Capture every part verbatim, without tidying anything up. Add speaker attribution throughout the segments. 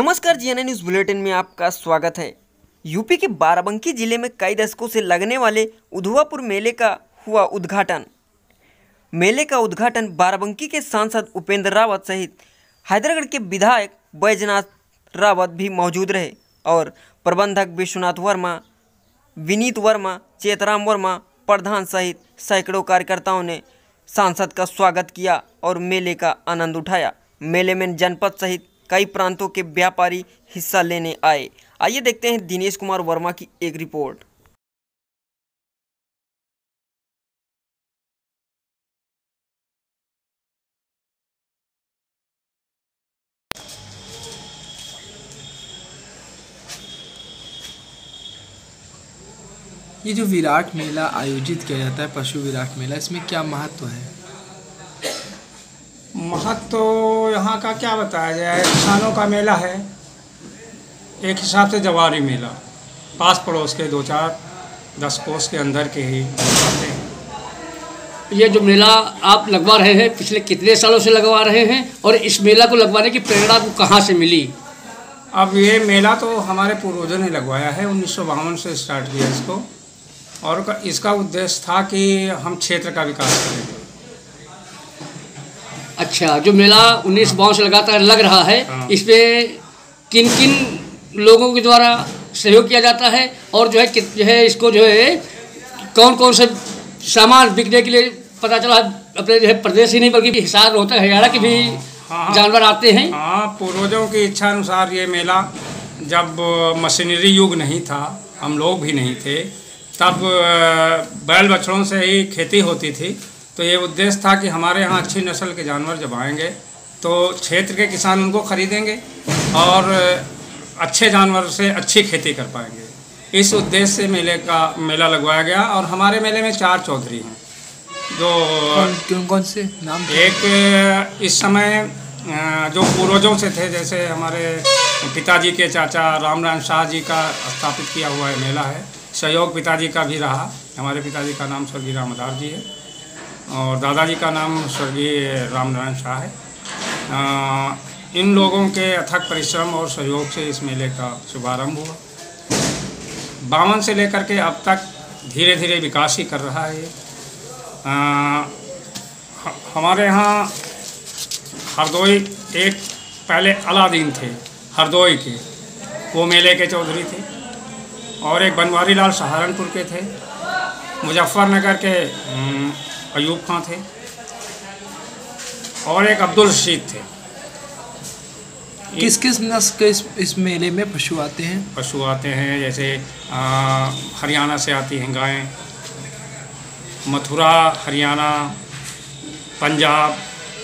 Speaker 1: नमस्कार, G N N news bulletin में आपका स्वागत है। यूपी के बाराबंकी जिले में कई दशकों से लगने वाले उधवापुर मेले का हुआ उद्घाटन। मेले का उद्घाटन बाराबंकी के सांसद उपेंद्र रावत सहित हैदरागढ़ के विधायक बैजनाथ रावत भी मौजूद रहे और प्रबंधक विश्वनाथ वर्मा, विनीत वर्मा, चेतराम वर्मा प्रधान सहित सैकड़ों कार्यकर्ताओं ने सांसद का स्वागत किया और मेले का आनंद उठाया। मेले में जनपद सहित कई प्रांतों के व्यापारी हिस्सा लेने आए। आइए देखते हैं दिनेश कुमार वर्मा की एक रिपोर्ट।
Speaker 2: ये जो विराट मेला आयोजित किया जाता है, पशु विराट मेला, इसमें क्या महत्व है?
Speaker 3: महत्व तो यहाँ का क्या बताया जाए। किसानों का मेला है, एक हिसाब से जवारी मेला, पास पड़ोस के दो चार दस कोस के अंदर के ही आते हैं।
Speaker 4: ये जो मेला आप लगवा रहे हैं, पिछले कितने सालों से लगवा रहे हैं और इस मेला को लगवाने की प्रेरणा को कहाँ से मिली?
Speaker 3: अब ये मेला तो हमारे पूर्वजों ने लगवाया है, उन्नीस सौ बावन से स्टार्ट किया इसको, और इसका उद्देश्य था कि हम क्षेत्र का विकास करें।
Speaker 4: अच्छा, जो मेला उन्नीस सौ बावन से लगातार लग रहा है,
Speaker 3: हाँ।
Speaker 4: इसमें किन किन लोगों के द्वारा सहयोग किया जाता है और जो है कि जो है इसको जो है कौन कौन से सामान बिकने के लिए, पता चला अपने जो है प्रदेश ही नहीं बल्कि हिसार होता है, हरियाणा के भी
Speaker 3: हाँ,
Speaker 4: जानवर आते हैं।
Speaker 3: हाँ, पूर्वजों की इच्छा अनुसार ये मेला, जब मशीनरी युग नहीं था, हम लोग भी नहीं थे, तब बैल बछड़ों से ही खेती होती थी। तो ये उद्देश्य था कि हमारे यहाँ अच्छी नस्ल के जानवर जब आएंगे तो क्षेत्र के किसान उनको खरीदेंगे और अच्छे जानवर से अच्छी खेती कर पाएंगे। इस उद्देश्य से मेले का मेला लगवाया गया। और हमारे मेले में चार चौधरी हैं जो
Speaker 2: कौन कौन, कौन से नाम?
Speaker 3: एक इस समय जो पूर्वजों से थे, जैसे हमारे पिताजी के चाचा रामनारायण शाह जी का स्थापित किया हुआ है मेला है। सहयोग पिताजी का भी रहा। हमारे पिताजी का नाम स्वर्गीय रामदार जी है और दादाजी का नाम स्वर्गीय रामनारायण शाह है। आ, इन लोगों के अथक परिश्रम और सहयोग से इस मेले का शुभारंभ हुआ। बावन से लेकर के अब तक धीरे धीरे विकास ही कर रहा है। आ, हमारे यहाँ हरदोई एक पहले अलादीन थे हरदोई के, वो मेले के चौधरी थे, और एक बनवारी लाल सहारनपुर के थे, मुजफ्फरनगर के अयूब खां थे, और एक अब्दुल रशीद थे।
Speaker 2: किस किस नस्ल के इस, इस मेले में पशु आते हैं?
Speaker 3: पशु आते हैं, जैसे आ, हरियाणा से आती हैं गायें, मथुरा, हरियाणा, पंजाब,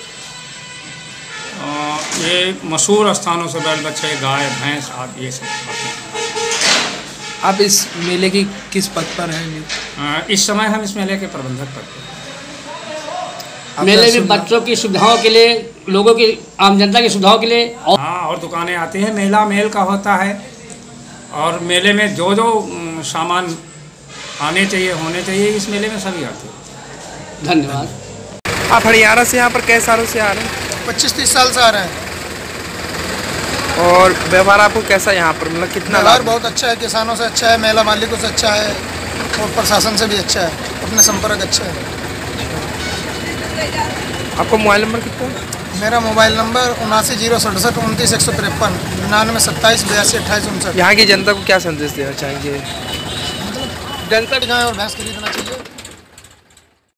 Speaker 3: आ, ये मशहूर स्थानों से बैल बच्चे, गाय, भैंस आदि ये सब आते हैं।
Speaker 2: आप इस मेले की किस पद पर हैं?
Speaker 3: इस समय हम इस मेले के प्रबंधक पद पर।
Speaker 4: मेले में बच्चों की सुविधाओं के लिए, लोगों की, आम जनता की सुविधाओं के लिए और
Speaker 3: हाँ, और दुकानें आती हैं। मेला मेल का होता है और मेले में जो जो सामान आने चाहिए, होने चाहिए, इस मेले में सभी आते हैं।
Speaker 4: धन्यवाद।
Speaker 2: आप हरियाणा से यहाँ पर कई सालों से आ रहे हैं?
Speaker 5: पच्चीस तीस साल से आ रहे हैं।
Speaker 2: और व्यवहार आपको कैसा यहाँ पर, मतलब कितना?
Speaker 5: व्यवहार बहुत अच्छा है, किसानों से अच्छा है, मेला मालिकों से अच्छा है और प्रशासन से भी अच्छा है, अपने संपर्क अच्छा है।
Speaker 2: आपका मोबाइल नंबर कितना है?
Speaker 5: मेरा मोबाइल नंबर उनासी जीरो सड़सठ उनतीस एक सौ तिरपन निन्यानवे सत्ताईस बयासी अट्ठाईस उनसठ।
Speaker 2: यहाँ की जनता को क्या संदेश देना चाहेंगे?
Speaker 5: जनता भी जाए और भैंस खरीदना चाहिए।